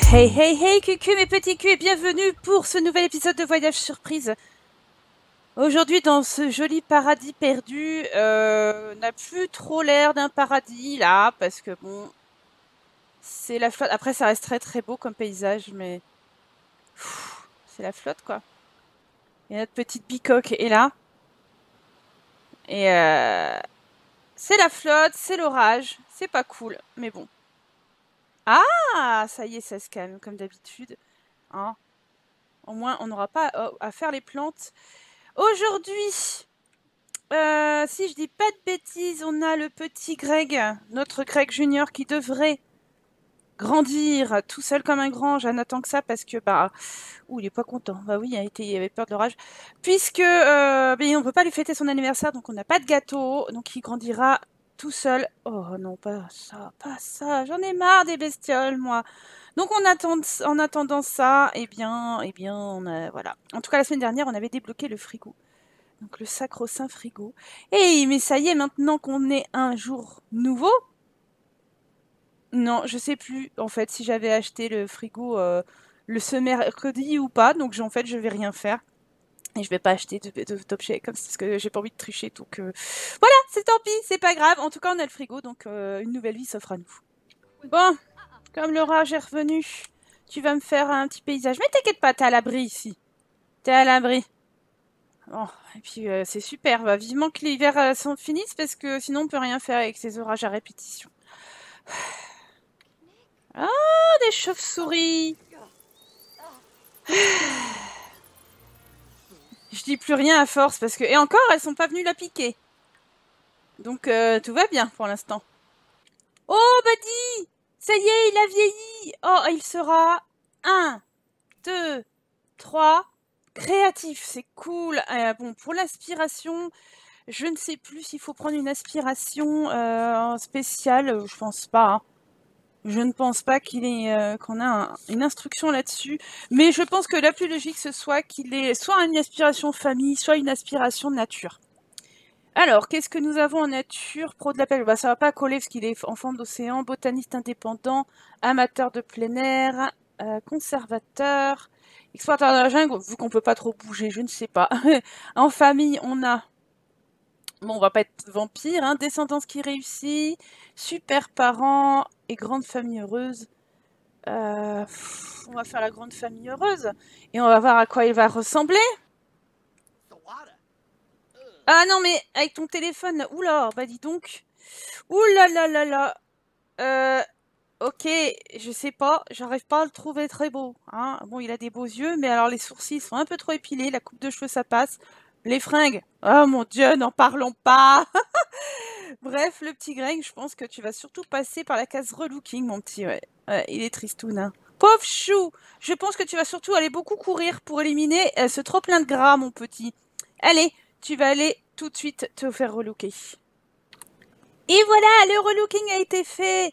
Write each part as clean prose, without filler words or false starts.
Hey hey hey cucu mes petits culs et bienvenue pour ce nouvel épisode de Voyage Surprise. Aujourd'hui dans ce joli paradis perdu, n'a plus trop l'air d'un paradis là parce que bon, c'est la flotte. Après ça reste très très beau comme paysage mais c'est la flotte quoi. Et notre petite bicoque est là et c'est la flotte, c'est l'orage, c'est pas cool mais bon. Ah ça y est ça se calme comme d'habitude, hein. Au moins on n'aura pas à faire les plantes. Aujourd'hui, si je dis pas de bêtises, on a le petit Greg, notre Greg Junior qui devrait grandir tout seul comme un grand. J'attends que ça parce que il est pas content. Bah oui, il avait peur de l'orage. Puisque on peut pas lui fêter son anniversaire, donc on n'a pas de gâteau, donc il grandira tout seul. Oh non, pas ça, pas ça. J'en ai marre des bestioles, moi. Donc en attendant ça, voilà. En tout cas, la semaine dernière, on avait débloqué le frigo. Donc le sacro-saint frigo. Et mais ça y est, maintenant qu'on est un jour nouveau. Non, je sais plus en fait si j'avais acheté le frigo ce mercredi ou pas. Donc en fait, je vais rien faire. Et je vais pas acheter de Top Chef comme ça parce que j'ai pas envie de tricher. Donc voilà, c'est tant pis, c'est pas grave. En tout cas, on a le frigo, donc une nouvelle vie s'offre à nous. Bon, comme l'orage est revenu, tu vas me faire un petit paysage. Mais t'inquiète pas, t'es à l'abri ici. T'es à l'abri. Bon, et puis c'est super, vivement que l'hiver s'en finisse parce que sinon on peut rien faire avec ces orages à répétition. Ah, des chauves-souris! Je dis plus rien à force parce que... Et encore, elles sont pas venues la piquer. Donc tout va bien pour l'instant. Oh, Buddy! Ça y est, il a vieilli! Oh, il sera 1, 2, 3... Créatif, c'est cool. Bon, pour l'aspiration... Je ne sais plus s'il faut prendre une aspiration spéciale, je pense pas. Hein. Je ne pense pas qu'on a une instruction là-dessus, mais je pense que la plus logique ce soit qu'il ait soit une aspiration famille, soit une aspiration nature. Alors, qu'est-ce que nous avons en nature? Pro de l'appel, ça va pas coller parce qu'il est enfant d'océan, botaniste indépendant, amateur de plein air, conservateur, explorateur de la jungle, vu qu'on peut pas trop bouger, je ne sais pas. En famille, on a... Bon, on va pas être vampire, hein. Descendance qui réussit, super parents et grande famille heureuse. On va faire la grande famille heureuse et on va voir à quoi il va ressembler. Ah non, mais avec ton téléphone, oula, bah dis donc. Oula là là là. Ok, je sais pas, j'arrive pas à le trouver très beau. Hein. Bon, il a des beaux yeux, mais alors les sourcils sont un peu trop épilés, la coupe de cheveux ça passe. Les fringues, oh mon dieu, n'en parlons pas. Bref, le petit Greg, je pense que tu vas surtout passer par la case relooking, mon petit. Ouais, il est tristoun. Hein. Pauvre chou! Je pense que tu vas surtout aller beaucoup courir pour éliminer ce trop plein de gras, mon petit. Allez, tu vas aller tout de suite te faire relooker. Et voilà, le relooking a été fait.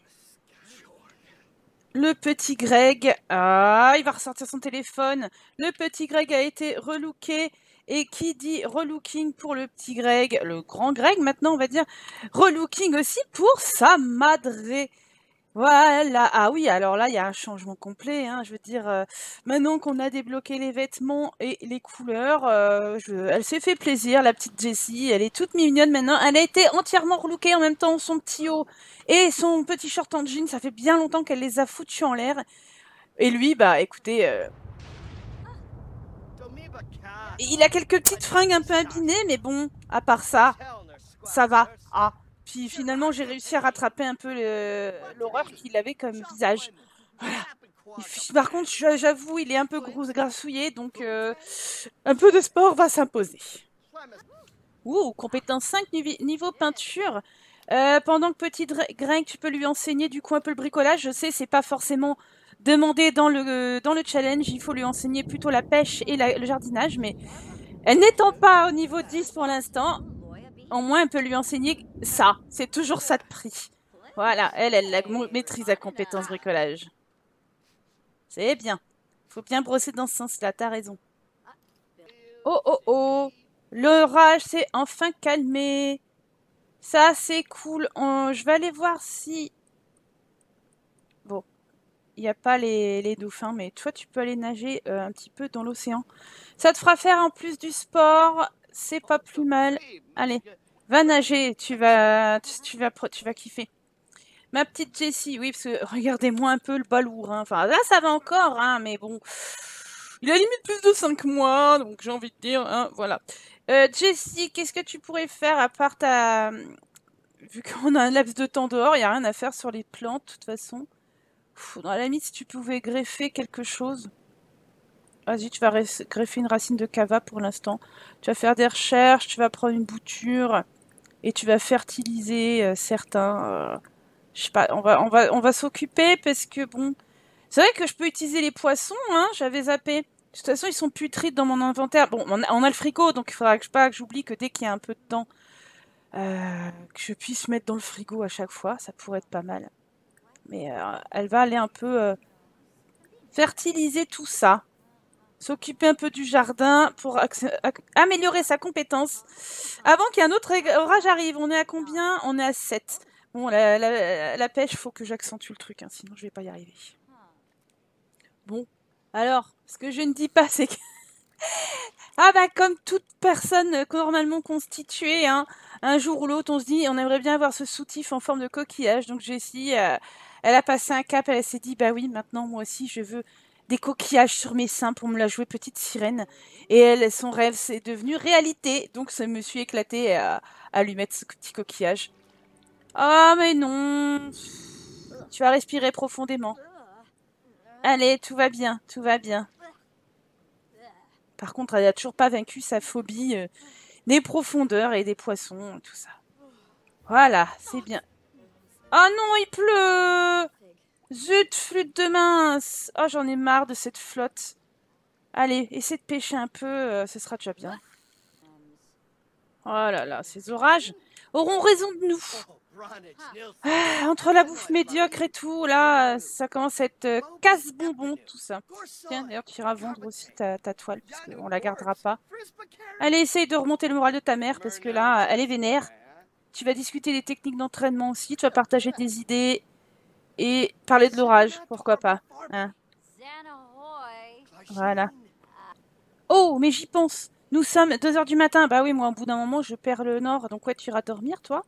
Le petit Greg, il va ressortir son téléphone. Le petit Greg a été relooké. Et qui dit relooking pour le petit Greg, le grand Greg maintenant on va dire, relooking aussi pour sa madré. Voilà, ah oui, alors là il y a un changement complet, hein. Je veux dire, maintenant qu'on a débloqué les vêtements et les couleurs, elle s'est fait plaisir, la petite Jessie, elle est toute mignonne maintenant, elle a été entièrement relookée en même temps, son petit haut et son petit short en jean, ça fait bien longtemps qu'elle les a foutus en l'air. Et lui, bah écoutez, il a quelques petites fringues un peu abîmées, mais bon, à part ça, ça va. Ah. Puis finalement, j'ai réussi à rattraper un peu l'horreur qu'il avait comme visage. Voilà. Par contre, j'avoue, il est un peu grassouillé, donc un peu de sport va s'imposer. Ouh, compétence 5 niveau peinture. Pendant que petit Greg, tu peux lui enseigner du coup un peu le bricolage. Je sais, c'est pas forcément demandé dans le challenge. Il faut lui enseigner plutôt la pêche et le jardinage, mais elle n'étant pas au niveau 10 pour l'instant, au moins elle peut lui enseigner ça. C'est toujours ça de prix. Voilà, elle la maîtrise la compétence bricolage. C'est bien. Faut bien brosser dans ce sens-là, t'as raison. Oh oh oh! L'orage s'est enfin calmé. Ça, c'est cool. Je vais aller voir si... Bon. il n'y a pas les dauphins, mais toi, tu peux aller nager un petit peu dans l'océan. Ça te fera faire en plus du sport, c'est pas plus mal. Allez, va nager, tu vas kiffer. Ma petite Jessie, oui, parce que regardez-moi un peu le balourd. Hein. Enfin, là, ça va encore, hein, mais bon. Il a limite plus de 5 mois, donc j'ai envie de dire, hein, voilà. Jessie, qu'est-ce que tu pourrais faire à part ta... Vu qu'on a un laps de temps dehors, il n'y a rien à faire sur les plantes, de toute façon. Dans la limite, si tu pouvais greffer quelque chose. Vas-y, tu vas greffer une racine de cava pour l'instant. Tu vas faire des recherches, tu vas prendre une bouture et tu vas fertiliser certains... je sais pas, on va s'occuper parce que bon... C'est vrai que je peux utiliser les poissons, hein, j'avais zappé. De toute façon, ils sont putrides dans mon inventaire. Bon, on a le frigo, donc il faudra pas que j'oublie que dès qu'il y a un peu de temps, que je puisse mettre dans le frigo à chaque fois. Ça pourrait être pas mal. Mais elle va aller un peu fertiliser tout ça. S'occuper un peu du jardin pour améliorer sa compétence. Avant qu'un autre orage arrive, on est à combien? On est à 7. Bon, la pêche, faut que j'accentue le truc, hein, sinon je vais pas y arriver. Bon, alors, ce que je ne dis pas, c'est que... Ah bah, comme toute personne normalement constituée, hein, un jour ou l'autre, on se dit, on aimerait bien avoir ce soutif en forme de coquillage. Donc Jessie, elle a passé un cap, elle s'est dit, bah oui, maintenant, moi aussi, je veux des coquillages sur mes seins pour me la jouer petite sirène. Et elle, son rêve, c'est devenu réalité. Donc ça me suis éclatée à lui mettre ce petit coquillage. Ah, mais non. Tu vas respirer profondément. Allez, tout va bien, tout va bien. Par contre, elle n'a toujours pas vaincu sa phobie des profondeurs et des poissons, tout ça. Voilà, c'est bien. Oh non, il pleut! Zut, flûte de mince! Oh, j'en ai marre de cette flotte. Allez, essaie de pêcher un peu, ce sera déjà bien. Oh là là, ces orages auront raison de nous. Ah, entre la bouffe médiocre et tout, là, ça commence à être casse-bonbon, tout ça. Tiens, d'ailleurs, tu iras vendre aussi ta toile, puisqu'on la gardera pas. Allez, essaye de remonter le moral de ta mère, parce que là, elle est vénère. Tu vas discuter des techniques d'entraînement aussi, tu vas partager des idées et parler de l'orage, pourquoi pas. Hein. Voilà. Oh, mais j'y pense. Nous sommes 2h du matin. Bah oui, moi, au bout d'un moment, je perds le nord. Donc, ouais, tu iras dormir, toi.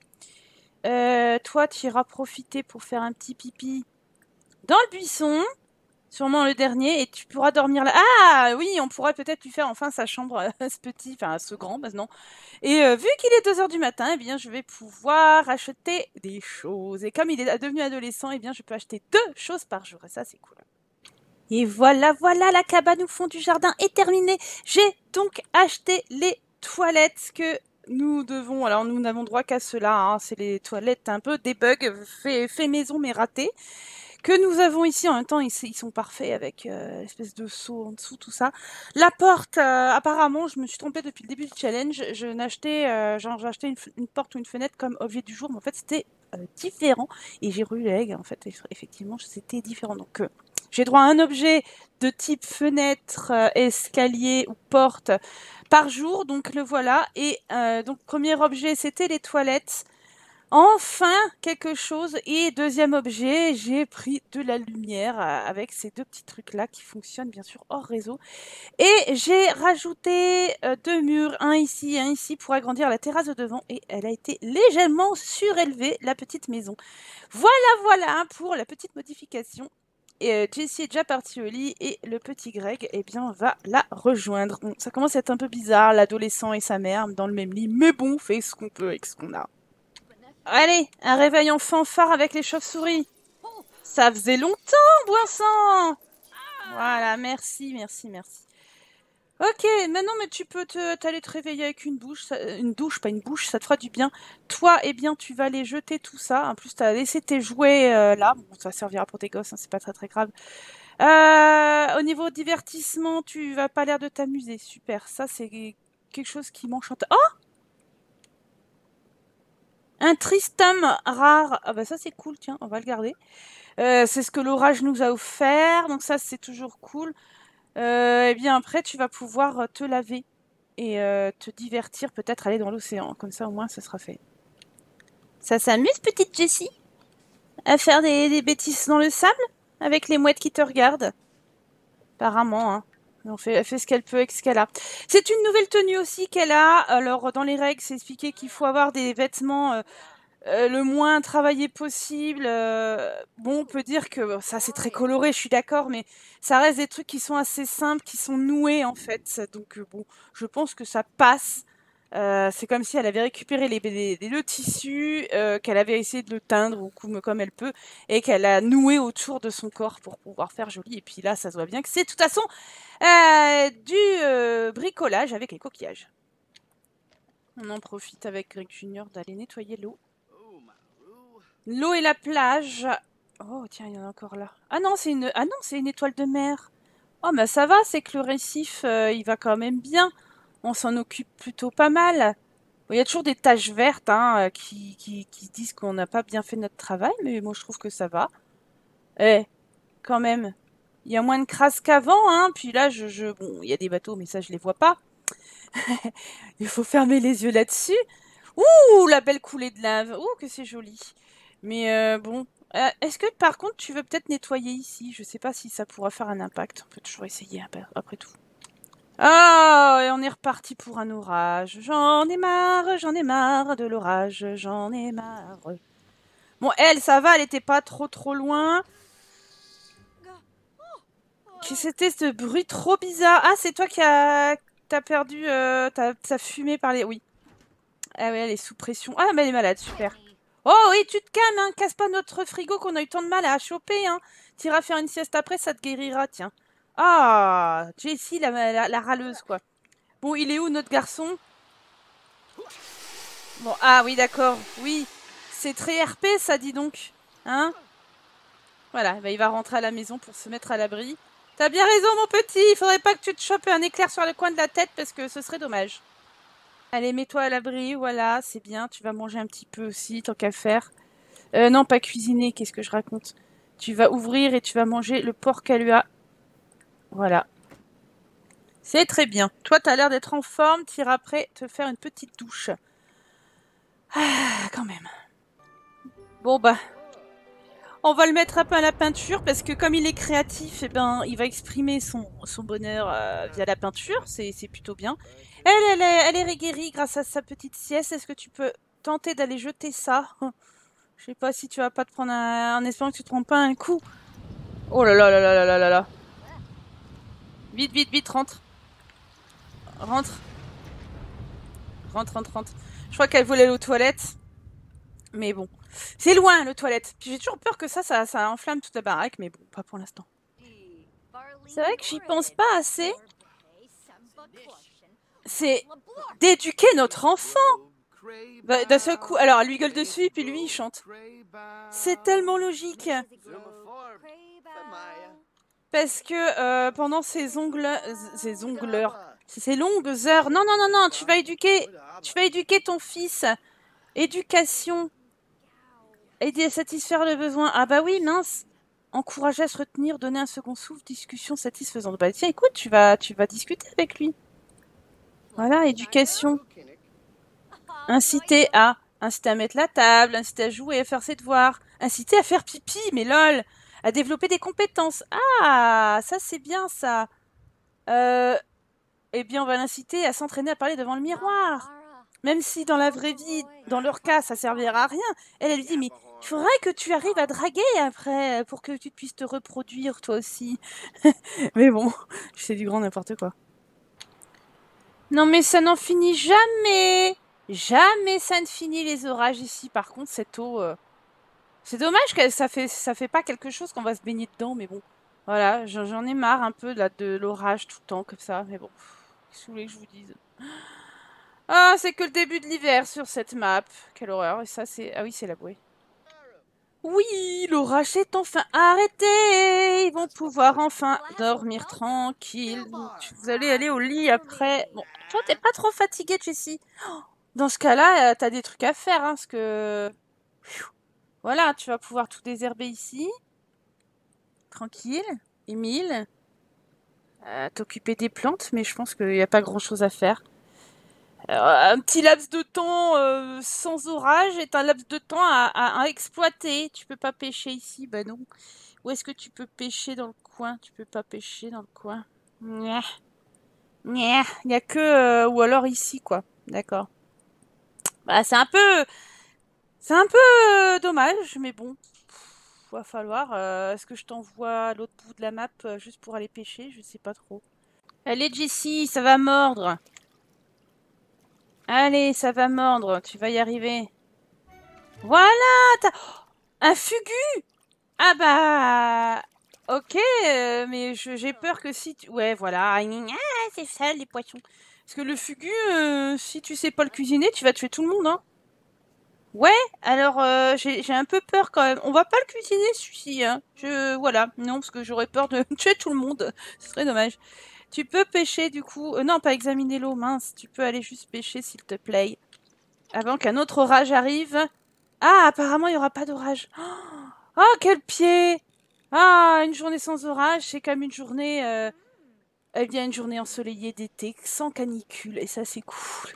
Toi, tu iras profiter pour faire un petit pipi dans le buisson. Sûrement le dernier. Et tu pourras dormir là. Ah, oui, on pourrait peut-être lui faire enfin sa chambre, ce petit, enfin, ce grand, maintenant. Et vu qu'il est 2h du matin, eh bien, je vais pouvoir acheter des choses. Et comme il est devenu adolescent, eh bien, je peux acheter 2 choses par jour. Et ça, c'est cool. Et voilà, voilà, la cabane au fond du jardin est terminée. J'ai donc acheté les toilettes que nous devons... Alors, nous n'avons droit qu'à cela. Hein. C'est les toilettes un peu debug, fait maison mais raté. Que nous avons ici. En même temps, ils sont parfaits avec l'espèce de seau en dessous, tout ça. La porte, apparemment, je me suis trompée depuis le début du challenge. J'ai acheté une porte ou une fenêtre comme objet du jour, mais en fait, c'était différent. Et j'ai relu les règles, en fait, effectivement, c'était différent. Donc, j'ai droit à un objet de type fenêtre, escalier ou porte par jour. Donc, le voilà. Et donc, premier objet, c'était les toilettes. Enfin, quelque chose. Et deuxième objet, j'ai pris de la lumière avec ces 2 petits trucs-là qui fonctionnent bien sûr hors réseau. Et j'ai rajouté 2 murs, un ici, pour agrandir la terrasse de devant. Et elle a été légèrement surélevée, la petite maison. Voilà, voilà pour la petite modification. Et Jessie est déjà partie au lit et le petit Greg, eh bien, va la rejoindre. Bon, ça commence à être un peu bizarre, l'adolescent et sa mère dans le même lit. Mais bon, on fait ce qu'on peut avec ce qu'on a. Allez, un réveil en fanfare avec les chauves-souris. Ça faisait longtemps, bon sang. Voilà, merci, merci, merci. Ok, maintenant, mais tu peux t'aller te réveiller avec une douche, pas une bouche, ça te fera du bien. Toi, eh bien, tu vas aller jeter tout ça. En plus, tu as laissé tes jouets là. Bon, ça servira pour tes gosses, hein, c'est pas très très grave. Au niveau divertissement, tu vas pas l'air de t'amuser. Super, ça, c'est quelque chose qui m'enchante. Oh! Un Tristum rare. Ah bah ça c'est cool, tiens, on va le garder. C'est ce que l'orage nous a offert, donc ça c'est toujours cool. Et bien après tu vas pouvoir te laver et te divertir, peut-être aller dans l'océan. Comme ça au moins ça sera fait. Ça s'amuse petite Jessie à faire des bêtises dans le sable? avec les mouettes qui te regardent. Apparemment, hein. Elle fait ce qu'elle peut avec ce qu'elle a. C'est une nouvelle tenue aussi qu'elle a. Alors, dans les règles, c'est expliqué qu'il faut avoir des vêtements le moins travaillé possible. Bon, on peut dire que ça, c'est très coloré, je suis d'accord, mais ça reste des trucs qui sont assez simples, qui sont noués, en fait. Donc, bon, je pense que ça passe. C'est comme si elle avait récupéré le tissu, qu'elle avait essayé de le teindre comme elle peut, et qu'elle a noué autour de son corps pour pouvoir faire joli. Et puis là, ça se voit bien que c'est de toute façon du bricolage avec les coquillages. On en profite avec Greg Junior d'aller nettoyer l'eau. L'eau et la plage. Oh, tiens, il y en a encore là. Ah non, c'est une étoile de mer. Oh, mais ça va, c'est que le récif, il va quand même bien. On s'en occupe plutôt pas mal. Bon, il y a toujours des taches vertes hein, qui disent qu'on n'a pas bien fait notre travail, mais moi je trouve que ça va. Eh, quand même. Il y a moins de crasse qu'avant, hein. Puis là, bon, il y a des bateaux, mais ça, je les vois pas. Il faut fermer les yeux là-dessus. Ouh, la belle coulée de lave. Ouh, que c'est joli. Mais bon. Est-ce que par contre, tu veux peut-être nettoyer ici? Je sais pas si ça pourra faire un impact. On peut toujours essayer après tout. Ah, et on est reparti pour un orage. J'en ai marre de l'orage, j'en ai marre. Bon, elle, ça va, elle était pas trop loin. Qu'est-ce que c'était ce bruit trop bizarre? Ah, c'est toi qui t'as perdu, t'as fumé par les... Oui. Ah ouais, elle est sous pression. Ah, mais elle est malade, super. Oh oui, tu te calmes, hein, casse pas notre frigo qu'on a eu tant de mal à choper, hein. T'iras faire une sieste après, ça te guérira, tiens. Ah, Jessie, la râleuse, quoi. Bon, il est où, notre garçon? Bon, ah oui, d'accord, oui. C'est très RP, ça, dis donc. Hein? Voilà, bah, il va rentrer à la maison pour se mettre à l'abri. T'as bien raison, mon petit, il faudrait pas que tu te chopes un éclair sur le coin de la tête, parce que ce serait dommage. Allez, mets-toi à l'abri, voilà, c'est bien. Tu vas manger un petit peu aussi, tant qu'à faire. Non, pas cuisiner, qu'est-ce que je raconte? Tu vas ouvrir et tu vas manger le porc qu'elle lui a. Voilà. C'est très bien. Toi, t'as l'air d'être en forme, t'iras après te faire une petite douche. Ah, quand même. Bon, bah, on va le mettre un peu à la peinture, parce que comme il est créatif, eh ben, il va exprimer son bonheur via la peinture, c'est plutôt bien. Elle est guérie grâce à sa petite sieste. Est-ce que tu peux tenter d'aller jeter ça? Je sais pas si tu vas pas te prendre en espérant que tu te prends pas un coup. Oh là là là là là là là là. Vite, vite, vite, rentre. Rentre. Rentre, rentre, rentre. Je crois qu'elle voulait aller aux toilettes. Mais bon. C'est loin, le toilette. Puis j'ai toujours peur que ça enflamme toute la baraque, mais bon, pas pour l'instant. C'est vrai que j'y pense pas assez. C'est d'éduquer notre enfant. Bah, d'un seul coup, alors elle lui gueule dessus, puis lui il chante. C'est tellement logique. Parce que pendant ces longues heures, non, non, non, non, tu vas éduquer ton fils. Éducation. Aider à satisfaire le besoin. Ah bah oui, mince. Encourager à se retenir, donner un second souffle, discussion satisfaisante. Bah tiens, écoute, tu vas discuter avec lui. Voilà, éducation. Inciter à mettre la table, inciter à jouer, à faire ses devoirs, inciter à faire pipi, mais lol, à développer des compétences. Ah, ça c'est bien ça. Eh bien, on va l'inciter à s'entraîner à parler devant le miroir. Même si dans la vraie vie, dans leur cas, ça servira à rien. Elle lui dit, mais il faudrait que tu arrives à draguer après pour que tu puisses te reproduire toi aussi. Mais bon, c'est du grand n'importe quoi. Non mais ça n'en finit jamais. Jamais ça ne finit les orages ici. Par contre, cette eau, c'est dommage que ça fait pas quelque chose qu'on va se baigner dedans. Mais bon, voilà, j'en ai marre un peu là, de l'orage tout le temps comme ça. Mais bon, qu'est-ce que vous voulez que je vous dise? Ah, c'est que le début de l'hiver sur cette map. Quelle horreur. Et ça, c'est... Ah oui, c'est la bouée. Oui, l'orage est enfin arrêté. Ils vont pouvoir enfin dormir tranquille. Vous allez aller au lit après. Bon, toi, t'es pas trop fatiguée, Jessie. Dans ce cas-là, t'as des trucs à faire, hein, parce que... Voilà, tu vas pouvoir tout désherber ici. Tranquille. Émile. T'occuper des plantes, mais je pense qu'il n'y a pas grand-chose à faire. Un petit laps de temps sans orage est un laps de temps à exploiter. Tu peux pas pêcher ici, bah non. Où est-ce que tu peux pêcher dans le coin? Tu peux pas pêcher dans le coin. Nya, nya. Il n'y a que... ou alors ici, quoi. D'accord. Bah, c'est un peu dommage, mais bon. Va falloir... est-ce que je t'envoie à l'autre bout de la map juste pour aller pêcher? Je sais pas trop. Allez, Jessie, ça va mordre. Allez, ça va mordre. Tu vas y arriver. Voilà, t'as... Un fugu! Ah bah... Ok, mais j'ai peur que si tu... Ouais, voilà. Ah, c'est ça, les poissons. Parce que le fugu, si tu sais pas le cuisiner, tu vas tuer tout le monde, hein. Ouais, alors j'ai un peu peur quand même. On va pas le cuisiner celui-ci, hein. Voilà, non, parce que j'aurais peur de tuer tout le monde. Ce serait dommage. Tu peux pêcher du coup. Non, pas examiner l'eau, mince. Tu peux aller juste pêcher s'il te plaît. Avant qu'un autre orage arrive. Ah, apparemment il y aura pas d'orage. Oh, quel pied! Ah, une journée sans orage, c'est comme une journée. Eh bien, une journée ensoleillée d'été, sans canicule, et ça c'est cool.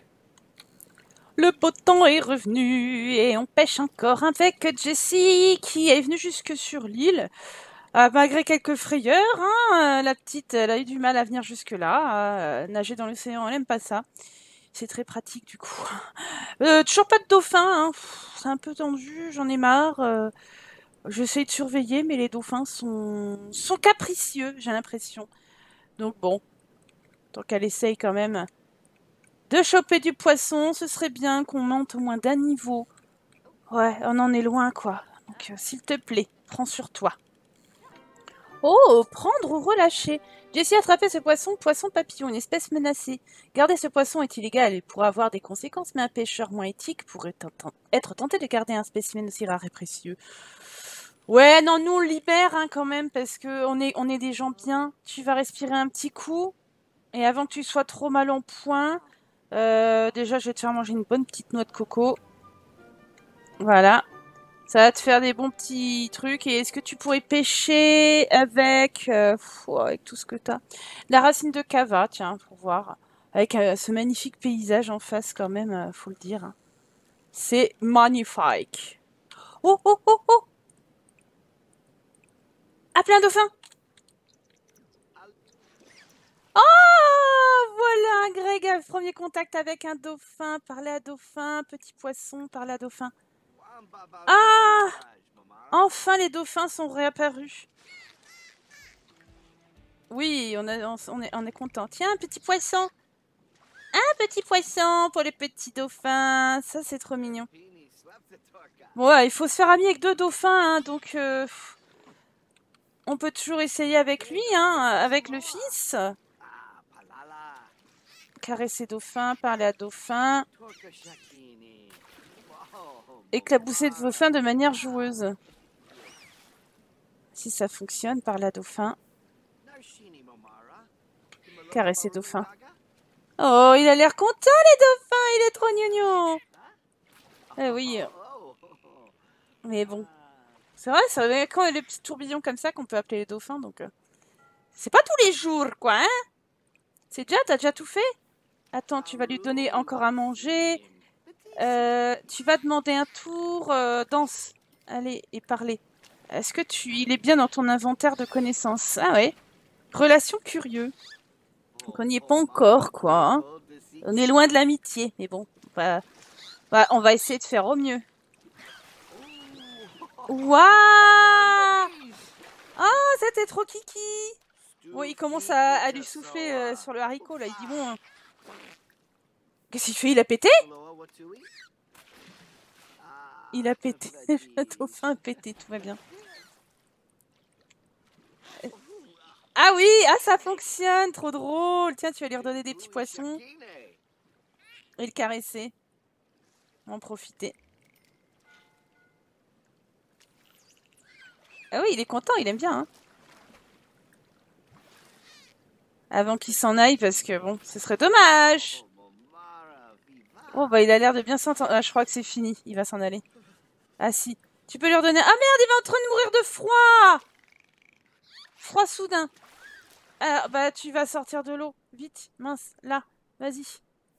Le beau temps est revenu et on pêche encore avec Jessie qui est venue jusque sur l'île. Malgré quelques frayeurs, hein, la petite, elle a eu du mal à venir jusque-là. Nager dans l'océan, elle aime pas ça. C'est très pratique du coup. Toujours pas de dauphin, hein. C'est un peu tendu, j'en ai marre. J'essaie de surveiller, mais les dauphins sont capricieux, j'ai l'impression. Donc bon, tant qu'elle essaye quand même de choper du poisson, ce serait bien qu'on monte au moins d'un niveau. Ouais, on en est loin, quoi. Donc, s'il te plaît, prends sur toi. Oh, prendre ou relâcher. Jessie a attrapé ce poisson, poisson papillon, une espèce menacée. Garder ce poisson est illégal et pourrait avoir des conséquences, mais un pêcheur moins éthique pourrait être tenté de garder un spécimen aussi rare et précieux. Ouais, non, nous on le libère hein, quand même, parce que on est des gens bien. Tu vas respirer un petit coup, et avant que tu sois trop mal en point, déjà je vais te faire manger une bonne petite noix de coco. Voilà. Ça va te faire des bons petits trucs. Et est-ce que tu pourrais pêcher avec, avec tout ce que t'as? La racine de cava, tiens, pour voir. Avec ce magnifique paysage en face quand même, faut le dire. Hein. C'est magnifique. Oh, oh, oh, oh! Ah, plein dauphin! Oh! Voilà, Greg a le premier contact avec un dauphin. Parler à dauphin, petit poisson, parler à dauphin. Ah! Enfin, les dauphins sont réapparus. Oui, on est content. Tiens, un petit poisson. Un petit poisson pour les petits dauphins. Ça, c'est trop mignon. Bon, ouais, il faut se faire ami avec deux dauphins, hein, donc on peut toujours essayer avec lui, hein, avec le fils. Caresser dauphin, parler à dauphin. Éclabousser de dauphin de manière joueuse. Si ça fonctionne, parler à dauphin. Caresser dauphin. Oh, il a l'air content, les dauphins, il est trop gnognon. Eh oui. Mais bon. C'est vrai, ça quand il y a les petits tourbillons comme ça qu'on peut appeler les dauphins, donc... C'est pas tous les jours, quoi, hein? T'as déjà tout fait? Attends, tu vas lui donner encore à manger. Tu vas demander un tour. Danse. Allez, et parler. Est-ce que il est bien dans ton inventaire de connaissances? Ah ouais. Relation curieux. Donc on n'y est pas encore, quoi. Hein. On est loin de l'amitié, mais bon. On va essayer de faire au mieux. Waouh! Oh, c'était trop kiki! Bon, il commence à lui souffler sur le haricot, là. Il dit, bon... Qu'est-ce qu'il fait? Il a pété? Il a pété. Le dauphin a pété, tout va bien. Ah oui! Ah, ça fonctionne! Trop drôle! Tiens, tu vas lui redonner des petits poissons. Et le caresser. En profiter. Ah oui, il est content, il aime bien, hein. Avant qu'il s'en aille, parce que bon, ce serait dommage! Oh, bah il a l'air de bien s'entendre. Ah, je crois que c'est fini, il va s'en aller. Ah si. Tu peux lui redonner... Ah merde, il va en train de mourir de froid! Froid soudain. Ah, bah tu vas sortir de l'eau. Vite, mince, là, vas-y.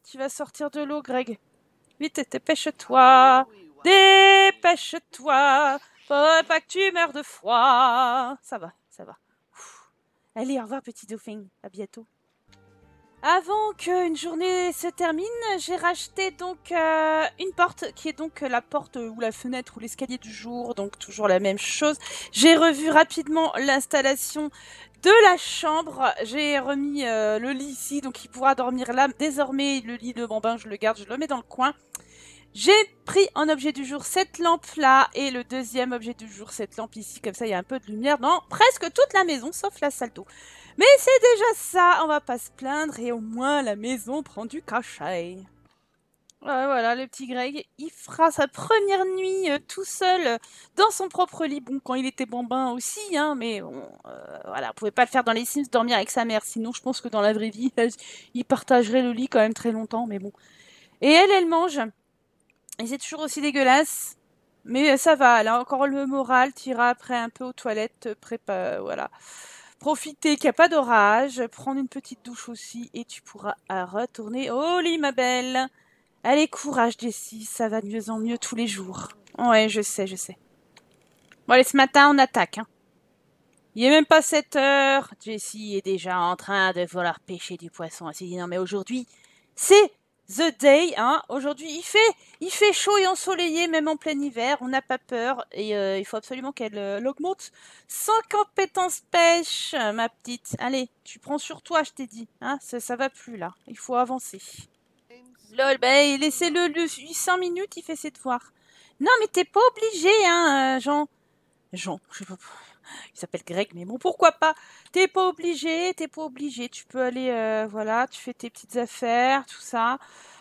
Tu vas sortir de l'eau, Greg. Vite, dépêche-toi. Dépêche-toi. Faudrait pas que tu meurs de froid. Ça va, ça va. Allez, au revoir, petit dauphin. À bientôt. Avant qu'une journée se termine, j'ai racheté donc une porte qui est donc la porte ou la fenêtre ou l'escalier du jour, donc toujours la même chose. J'ai revu rapidement l'installation de la chambre. J'ai remis le lit ici, donc il pourra dormir là. Désormais, le lit de bambin, je le garde, je le mets dans le coin. J'ai pris en objet du jour cette lampe-là et le deuxième objet du jour, cette lampe ici. Comme ça, il y a un peu de lumière dans presque toute la maison, sauf la salle d'eau. Mais c'est déjà ça, on va pas se plaindre et au moins la maison prend du cachet. Voilà, le petit Greg, il fera sa première nuit tout seul dans son propre lit. Bon, quand il était bambin aussi, hein, mais bon, voilà, on pouvait pas le faire dans les Sims, dormir avec sa mère. Sinon, je pense que dans la vraie vie, il partagerait le lit quand même très longtemps, mais bon. Et elle mange. Et c'est toujours aussi dégueulasse. Mais ça va, elle a encore le moral, t'iras après un peu aux toilettes, voilà. Profiter qu'il n'y a pas d'orage, prendre une petite douche aussi, et tu pourras retourner au lit, ma belle. Allez, courage, Jessie, ça va de mieux en mieux tous les jours. Ouais, je sais, je sais. Bon, allez, ce matin, on attaque, hein. Il est même pas 7 heures. Jessie est déjà en train de vouloir pêcher du poisson. Elle s'est dit, non, mais aujourd'hui, c'est the day, hein. Aujourd'hui, il fait chaud et ensoleillé, même en plein hiver. On n'a pas peur. Et il faut absolument qu'elle augmente son compétence pêche, ma petite. Allez, tu prends sur toi, je t'ai dit. Hein, ça va plus, là. Il faut avancer. Lol, ben, laissez-le 800 minutes, il fait ses devoirs. Non, mais t'es pas obligé, hein, Jean. Jean, je sais pas. Il s'appelle Greg, mais bon, pourquoi pas. T'es pas obligé, t'es pas obligé. Tu peux aller, voilà, tu fais tes petites affaires, tout ça.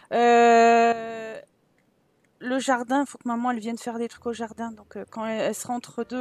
Le jardin, il faut que maman, elle vienne faire des trucs au jardin. Donc, quand elle sera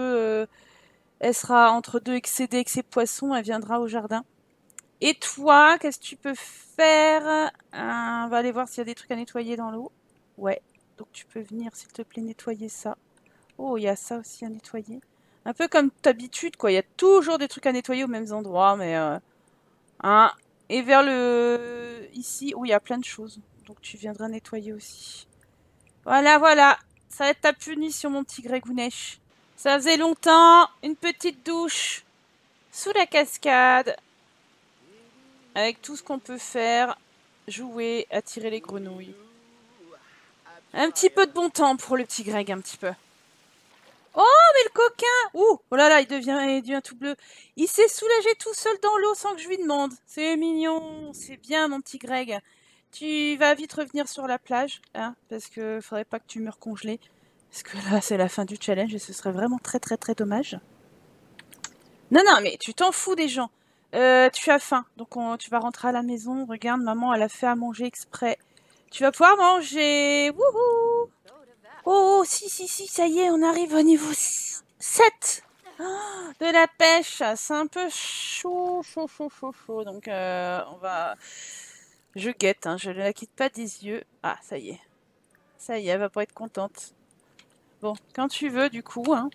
entre deux excédés avec ses poissons, elle viendra au jardin. Et toi, qu'est-ce que tu peux faire? On va aller voir s'il y a des trucs à nettoyer dans l'eau. Ouais, donc tu peux venir, s'il te plaît, nettoyer ça. Oh, il y a ça aussi à nettoyer. Un peu comme d'habitude, quoi. Il y a toujours des trucs à nettoyer aux mêmes endroits, mais... hein. Et vers le... Ici, où il y a plein de choses. Donc tu viendras nettoyer aussi. Voilà, voilà. Ça va être ta punition, mon petit Grégounesh. Ça faisait longtemps. Une petite douche. Sous la cascade. Avec tout ce qu'on peut faire. Jouer, attirer les grenouilles. Un petit peu de bon temps pour le petit Greg, un petit peu. Oh, mais le coquin! Ouh, oh là là, il devient tout bleu. Il s'est soulagé tout seul dans l'eau sans que je lui demande. C'est mignon, c'est bien, mon petit Greg. Tu vas vite revenir sur la plage, hein, parce que faudrait pas que tu meurs congelé. Parce que là, c'est la fin du challenge et ce serait vraiment très très très dommage. Non, non, mais tu t'en fous des gens. Tu as faim, donc tu vas rentrer à la maison. Regarde, maman, elle a fait à manger exprès. Tu vas pouvoir manger. Wouhou! Oh, si, si, si, ça y est, on arrive au niveau 7 de la pêche. C'est un peu chaud, chaud, chaud, chaud, chaud. Donc, on va... Je guette, hein, je ne la quitte pas des yeux. Ah, ça y est. Ça y est, elle va pas être contente. Bon, quand tu veux, du coup, hein.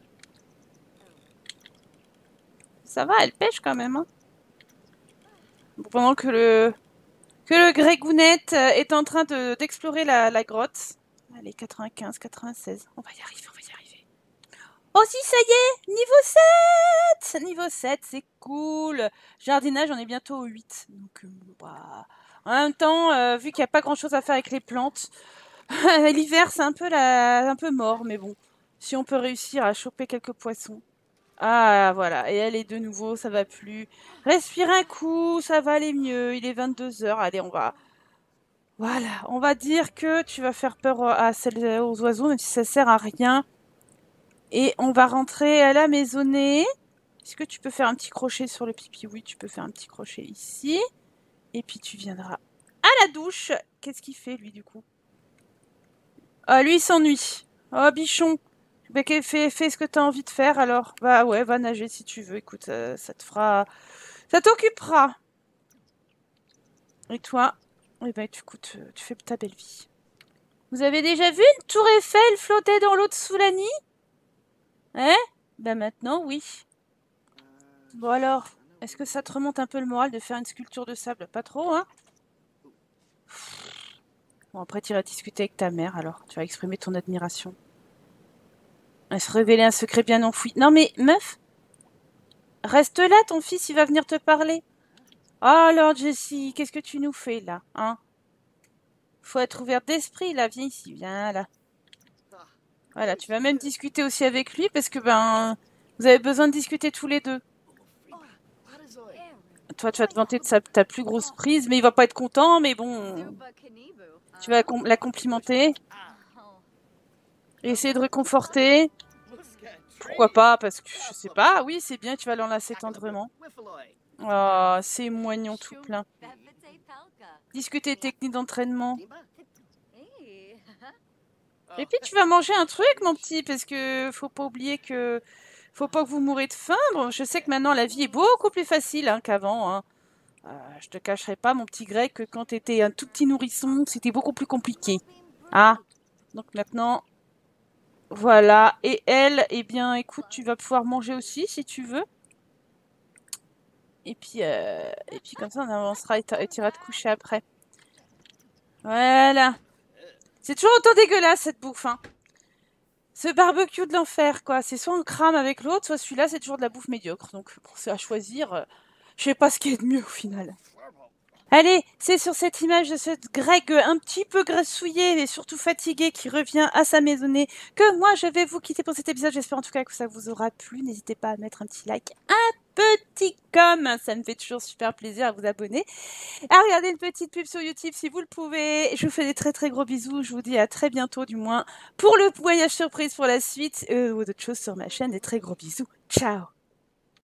Ça va, elle pêche quand même, hein. Bon, pendant que le Grégounette est en train d'explorer la grotte. Allez, 95, 96. On va y arriver, on va y arriver. Oh si, ça y est, niveau 7! Niveau 7, c'est cool. Jardinage, on est bientôt au 8. Donc, bah... En même temps, vu qu'il n'y a pas grand-chose à faire avec les plantes, l'hiver, c'est un peu mort, mais bon. Si on peut réussir à choper quelques poissons. Ah, voilà. Et elle est de nouveau, ça va plus. Respire un coup, ça va aller mieux. Il est 22 heures. Allez, on va... Voilà, on va dire que tu vas faire peur aux oiseaux, même si ça sert à rien. Et on va rentrer à la maisonnée. Est-ce que tu peux faire un petit crochet sur le pipi? Oui, tu peux faire un petit crochet ici. Et puis tu viendras à la douche. Qu'est-ce qu'il fait, lui, du coup? Ah, lui, il s'ennuie. Oh, bichon. Bah, fais ce que tu as envie de faire, alors. Bah ouais, va nager si tu veux. Écoute, ça te fera... Ça t'occupera. Et toi? Eh ben, écoute, tu fais ta belle vie. Vous avez déjà vu une tour Eiffel flotter dans l'eau de Soulani? Hein? Ben maintenant, oui. Bon alors, est-ce que ça te remonte un peu le moral de faire une sculpture de sable? Pas trop, hein? Bon, après, tu iras discuter avec ta mère, alors. Tu vas exprimer ton admiration. Elle se révéler un secret bien enfoui. Non, mais, meuf, reste là, ton fils, il va venir te parler. Oh, alors, Jessie, qu'est-ce que tu nous fais, là, hein? Faut être ouverte d'esprit, là. Viens ici, viens, là. Voilà, tu vas même discuter aussi avec lui, parce que, ben, vous avez besoin de discuter tous les deux. Toi, tu vas te vanter de ta plus grosse prise, mais il va pas être content, mais bon, tu vas la complimenter, et essayer de réconforter. Pourquoi pas, parce que, je sais pas, oui, c'est bien, tu vas l'enlacer tendrement. Oh, c'est moignon tout plein. Discuter techniques d'entraînement. Et puis, tu vas manger un truc, mon petit, parce que faut pas oublier que... Faut pas que vous mourrez de faim. Bon, je sais que maintenant, la vie est beaucoup plus facile hein, qu'avant. Hein. Je te cacherai pas, mon petit Greg, que quand t'étais un tout petit nourrisson, c'était beaucoup plus compliqué. Ah, donc maintenant, voilà. Et elle, eh bien, écoute, tu vas pouvoir manger aussi, si tu veux. Et puis comme ça, on avancera et tu iras te coucher après. Voilà. C'est toujours autant dégueulasse, cette bouffe, hein. Ce barbecue de l'enfer, quoi. C'est soit on crame avec l'autre, soit celui-là, c'est toujours de la bouffe médiocre. Donc, bon, c'est à choisir. Je sais pas ce qui est de mieux au final. Allez, c'est sur cette image de ce Greg un petit peu grassouillé et surtout fatigué qui revient à sa maisonnée que moi je vais vous quitter pour cet épisode. J'espère en tout cas que ça vous aura plu. N'hésitez pas à mettre un petit like, un petit com, ça me fait toujours super plaisir à vous abonner. À regarder une petite pub sur YouTube si vous le pouvez. Je vous fais des très très gros bisous. Je vous dis à très bientôt du moins pour le voyage surprise pour la suite ou d'autres choses sur ma chaîne. Des très gros bisous. Ciao.